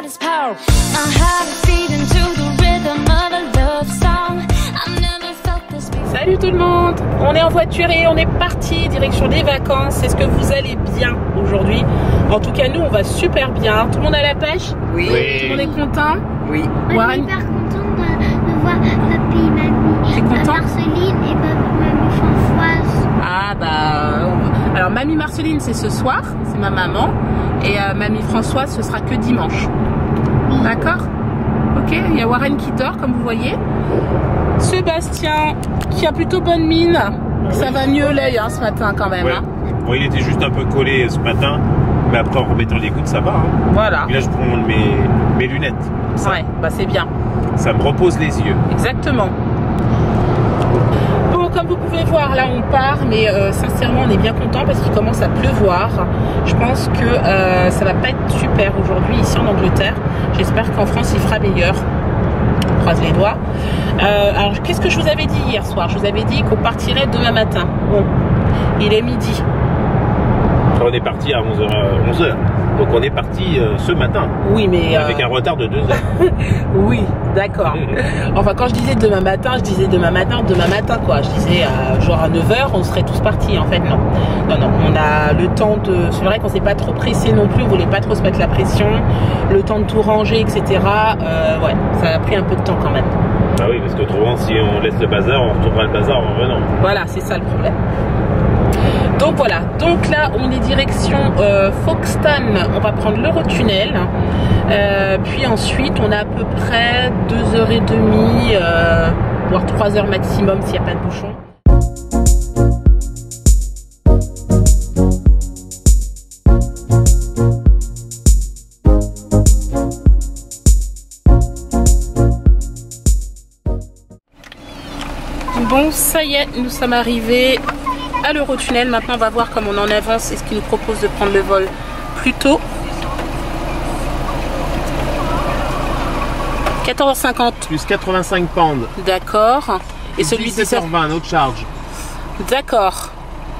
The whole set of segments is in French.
his power. My heart is beating to the rhythm of a love song. I've never felt this before. Salut tout le monde, on est en voiture et on est parti direction des vacances. Est-ce que vous allez bien aujourd'hui? En tout cas nous on va super bien. Tout le monde à la pêche? Oui. Tout le monde est content? Oui. Moi, je suis hyper contente de voir papy et mamie. T'es content? Marceline et mamie Françoise. Ah bah... Alors mamie Marceline c'est ce soir, c'est ma maman. Et mamie Françoise ce sera que dimanche. D'accord? Ok, il y a Warren qui dort comme vous voyez. Sébastien qui a plutôt bonne mine. Ça va mieux l'œil hein, ce matin quand même. Ouais. Hein. Bon, il était juste un peu collé ce matin, mais après en remettant les gouttes ça va. Hein. Voilà. Et là je prends mes lunettes. Ça, Ouais, bah c'est bien. ça me repose les yeux. Exactement. Bon, comme vous pouvez voir, là on part, mais sincèrement on est bien content parce qu'il commence à pleuvoir. Je pense que ça va pas être super aujourd'hui ici en Angleterre. J'espère qu'en France il fera meilleur. On croise les doigts. Alors qu'est-ce que je vous avais dit hier soir? Je vous avais dit qu'on partirait demain matin. Bon, il est midi. On est parti à 11h. Donc on est parti ce matin. Oui, mais avec un retard de 2 heures. oui, d'accord. Enfin, quand je disais demain matin, je disais demain matin quoi. Je disais genre à 9h, on serait tous partis. En fait, non. Non, on a le temps de... C'est vrai qu'on s'est pas trop pressé non plus, on voulait pas trop se mettre la pression. Le temps de tout ranger, etc. Ouais, ça a pris un peu de temps quand même. Ah oui, parce que autrement, si on laisse le bazar, on retrouvera le bazar en revenant. Voilà, c'est ça le problème. Donc voilà, donc là on est direction Folkestone, on va prendre l'Eurotunnel, puis ensuite on a à peu près 2h30, voire 3h maximum s'il n'y a pas de bouchon. Bon, ça y est, nous sommes arrivés à l'Eurotunnel. Maintenant on va voir comment on en avance. Est-ce qu'il nous propose de prendre le vol plus tôt? 14h50. Plus 85 pounds. D'accord. Et celui de 17h20, no charge. D'accord.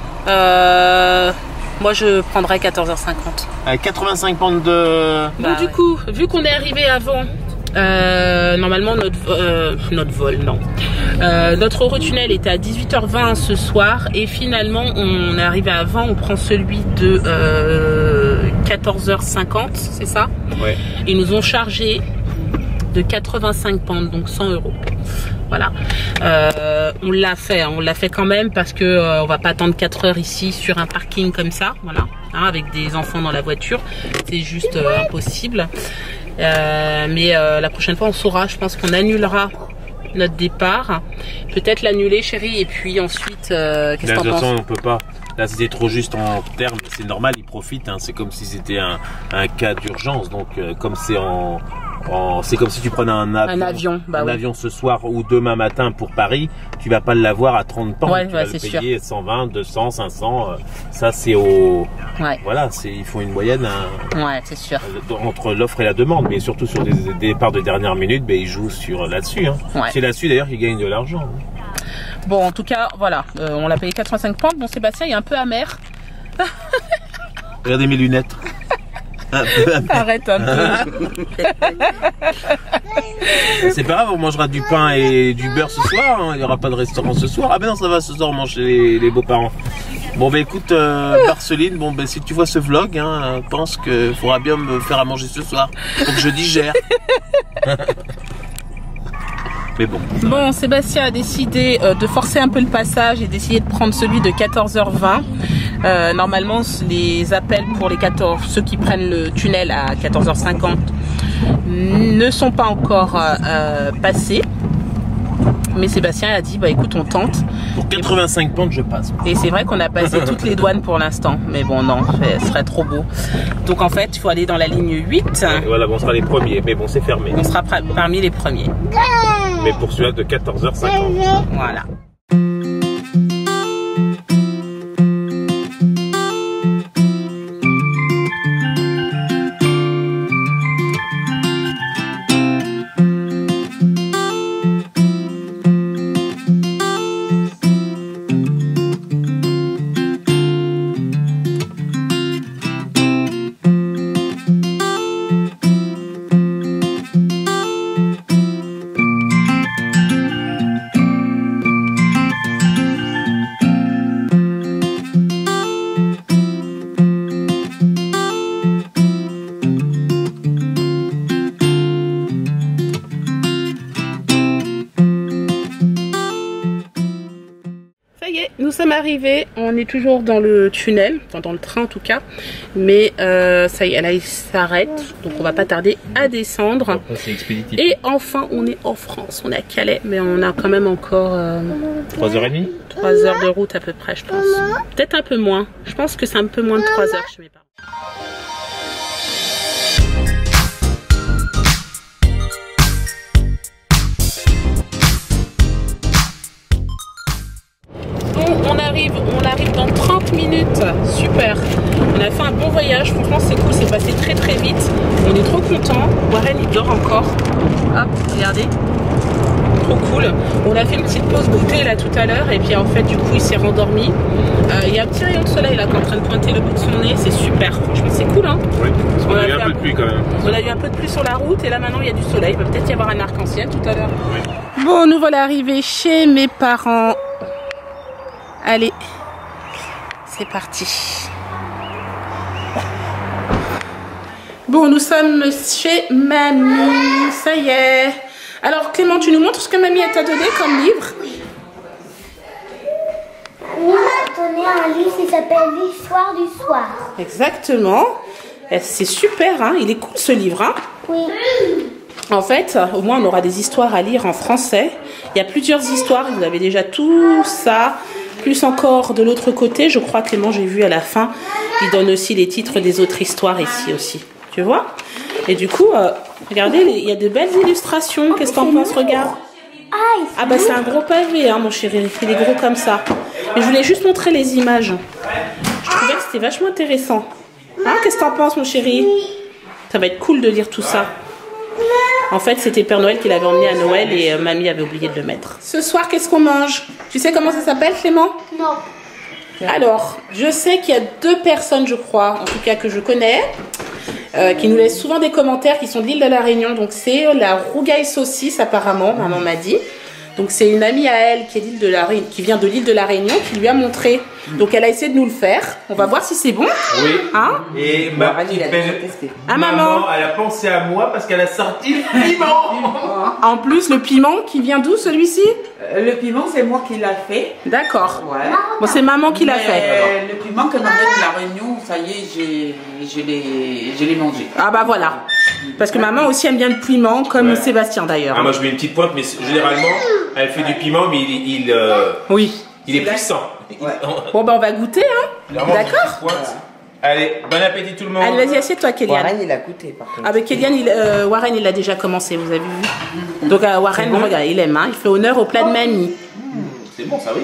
Moi je prendrais 14h50. Avec 85 pounds de... Bon, du coup, vu qu'on est arrivé avant, normalement notre vol, non. Notre Eurotunnel était à 18h20 ce soir et finalement on est arrivé avant, on prend celui de 14h50, c'est ça? Ouais. Ils nous ont chargé de 85 pounds, donc 100 €. Voilà. On l'a fait quand même parce que on va pas attendre 4 heures ici sur un parking comme ça, voilà, hein, avec des enfants dans la voiture, c'est juste impossible. Mais la prochaine fois on saura, je pense qu'on annulera notre départ, peut-être l'annuler chérie, et puis ensuite qu'est-ce que t'en penses? On peut pas, là c'était trop juste en termes, c'est normal, ils profitent, hein. C'est comme si c'était un cas d'urgence, donc comme c'est c'est comme si tu prenais un avion, bah oui. Avion ce soir ou demain matin pour Paris, tu vas pas l'avoir à 30 pounds, ouais, tu vas le payer sûr. 120, 200, 500, ça c'est au... Ouais. Voilà, ils font une moyenne ouais, c'est sûr. Entre l'offre et la demande, mais surtout sur des départs de dernière minute, ben, ils jouent là-dessus. Hein. Ouais. C'est là-dessus d'ailleurs qu'ils gagnent de l'argent. Hein. Bon, en tout cas, voilà, on l'a payé 85 pounds. Bon, Sébastien il est un peu amer. Regardez mes lunettes. Arrête un peu. C'est pas grave, on mangera du pain et du beurre ce soir, hein. Il n'y aura pas de restaurant ce soir. Ah ben non, ça va, ce soir on mange chez les beaux-parents. Bon ben écoute Marceline, bon ben si tu vois ce vlog, hein, pense qu'il faudra bien me faire à manger ce soir pour que je digère. Mais bon. Bon, Sébastien a décidé de forcer un peu le passage et d'essayer de prendre celui de 14h20. Normalement, les appels pour ceux qui prennent le tunnel à 14h50 ne sont pas encore passés. Mais Sébastien a dit, bah écoute, on tente. Pour 85 pounds, je passe. Et c'est vrai qu'on a passé toutes les douanes pour l'instant. Mais bon, non, ce serait trop beau. Donc en fait, il faut aller dans la ligne 8. Ouais, voilà, bon, on sera les premiers, mais bon, c'est fermé. On sera parmi les premiers. Mais pour celui-là de 14h50. Voilà. sommes arrivés, on est toujours dans le tunnel, enfin dans le train en tout cas, mais ça y est, là il s'arrête, donc on va pas tarder à descendre. C'est expéditif. Et enfin on est en France, on est à Calais, mais on a quand même encore 3h30 3 heures de route à peu près je pense. Peut-être un peu moins, je pense que c'est un peu moins de 3 heures chez mes parents. On arrive dans 30 minutes, super. On a fait un bon voyage, franchement c'est cool, c'est passé très très vite. On est trop contents. Warren il dort encore. Hop, regardez. Trop cool. On a fait une petite pause goûter là tout à l'heure et puis en fait du coup il s'est rendormi. Il y a un petit rayon de soleil là qui est en train de pointer le bout de son nez, c'est super. Franchement c'est cool hein. Oui, parce qu'on a eu un peu de pluie quand même. On a eu un peu de pluie sur la route et là maintenant il y a du soleil. Il va peut-être y avoir un arc-en-ciel tout à l'heure. Oui. Bon, nous voilà arrivés chez mes parents. Allez, c'est parti. Bon, nous sommes chez mamie, ça y est. Alors Clément, tu nous montres ce que mamie t'a donné comme livre? Il m'a donné un livre qui s'appelle L'histoire du soir. Exactement. C'est super, hein? Il est cool ce livre. Hein? Oui. En fait, au moins on aura des histoires à lire en français. Il y a plusieurs histoires, vous avez déjà tout ça. Plus encore de l'autre côté, je crois Clément, j'ai vu à la fin, il donne aussi les titres des autres histoires ici aussi. Tu vois? Et du coup, regardez, il y a de belles illustrations. Qu'est-ce que t'en penses? Regarde. Ah bah c'est un gros pavé, hein, mon chéri. Il est gros comme ça. Mais je voulais juste montrer les images. Je trouvais que c'était vachement intéressant. Hein, qu'est-ce que t'en penses, mon chéri? Ça va être cool de lire tout ça. En fait, c'était le Père Noël qui l'avait emmené à Noël et mamie avait oublié de le mettre. Ce soir, qu'est-ce qu'on mange? Tu sais comment ça s'appelle, Clément? Non. Alors, je sais qu'il y a 2 personnes, je crois, en tout cas que je connais, qui nous laissent souvent des commentaires qui sont de l'île de la Réunion. Donc, c'est la rougaille saucisse, apparemment, maman m'a dit. Donc, c'est une amie à elle qui vient de l'île de la Réunion qui lui a montré. Donc, elle a essayé de nous le faire. On va voir si c'est bon. Oui. Hein? Et ma petite belle maman, elle a pensé à moi parce qu'elle a sorti le piment. En plus, le piment qui vient d'où, celui-ci? Le piment, c'est moi qui l'a fait. D'accord. Ouais. Bon, c'est maman qui l'a fait. Le piment que m'a donné de la Réunion, ça y est, je l'ai mangé. Ah bah voilà. Parce que maman aussi aime bien le piment, comme Sébastien d'ailleurs. Ah, moi je mets une petite pointe, mais généralement elle fait du piment, mais oui. il est puissant. Ouais. Bon bah on va goûter, hein. D'accord. Allez, bon appétit tout le monde. Allez, vas-y, assieds-toi, Kélian. Warren, il a goûté par contre. Ah bah Kélian, Warren, il a déjà commencé, vous avez vu. Donc Warren, bon, regarde, il aime, hein. Il fait honneur au plat de mamie. C'est bon, ça oui.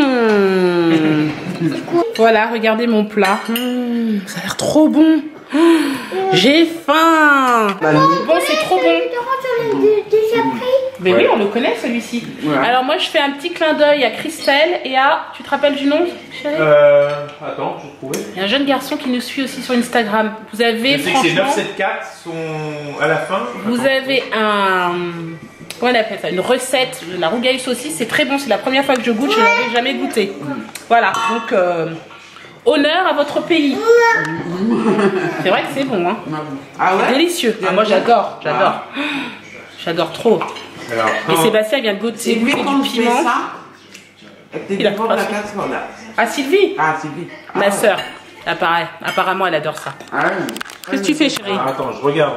Voilà, regardez mon plat. Ça a l'air trop bon. J'ai faim. Bon, c'est trop bon. Tu l'as déjà pris? Mais oui, on le connaît celui-ci. Ouais. Alors moi, je fais un petit clin d'œil à Christelle et à... Tu te rappelles du nom, chérie? Attends, je vais trouver. Il y a un jeune garçon qui nous suit aussi sur Instagram. Vous avez, Je sais que c'est franchement... 974 sont à la fin. Vous avez un... Comment on appelle ça? Une recette de la rougaille saucisse. C'est très bon. C'est la première fois que je goûte. Je n'avais jamais goûté. Voilà. Donc, honneur à votre pays. C'est vrai que c'est bon. Hein. Ah ouais? Délicieux. Ah, moi, j'adore. J'adore. J'adore trop. Alors, Et Sébastien vient de goûter C'est lui du qu'on fait piment. ça. T'es Il a devant pas la fait. casserole là. Ah, Sylvie, Ah, c'est lui. ma soeur. Apparemment, elle adore ça. Ah, Qu'est-ce que tu fais, chérie? attends, je regarde.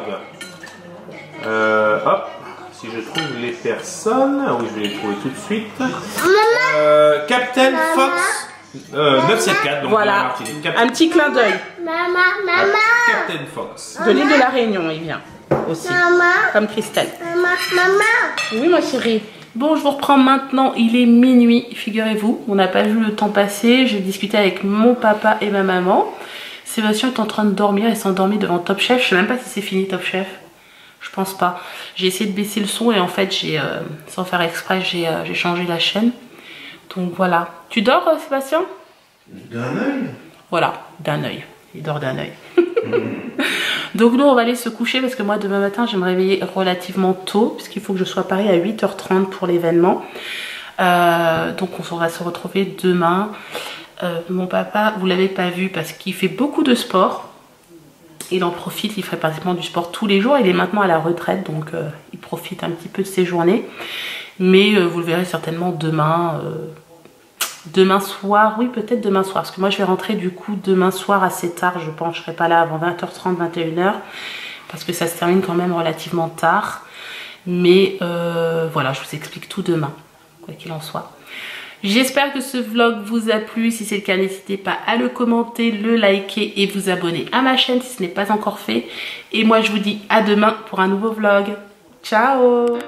Hop, si je trouve les personnes. Ah oui, je vais les trouver tout de suite. Captain Fox 974. Donc Voilà. Martinique. Un petit clin d'œil. Maman. Captain Fox. De l'île de la Réunion, il vient aussi. Comme Christelle. Maman. Oui, ma chérie. Bon, je vous reprends maintenant. Il est minuit, figurez-vous. On n'a pas vu le temps passer. J'ai discuté avec mon papa et ma maman. Sébastien est en train de dormir. Il s'est endormi devant Top Chef. Je sais même pas si c'est fini, Top Chef. Je pense pas. J'ai essayé de baisser le son et en fait, sans faire exprès, j'ai changé la chaîne. Donc voilà. Tu dors, Sébastien? D'un œil. Voilà, d'un œil. Il dort d'un œil. Donc nous on va aller se coucher parce que moi demain matin je vais me réveiller relativement tôt puisqu'il faut que je sois à Paris à 8h30 pour l'événement. Donc on va se retrouver demain. Mon papa, vous l'avez pas vu parce qu'il fait beaucoup de sport. Il en profite, il ferait pratiquement du sport tous les jours. Il est maintenant à la retraite donc il profite un petit peu de ses journées. Mais vous le verrez certainement demain. demain soir, oui peut-être demain soir, parce que moi je vais rentrer du coup demain soir assez tard, je pense, je serai pas là avant 20h30, 21h, parce que ça se termine quand même relativement tard, mais voilà, je vous explique tout demain, quoi qu'il en soit. J'espère que ce vlog vous a plu, si c'est le cas n'hésitez pas à le commenter, le liker et vous abonner à ma chaîne si ce n'est pas encore fait, et moi je vous dis à demain pour un nouveau vlog, ciao.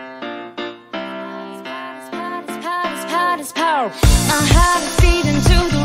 My heart is beating to the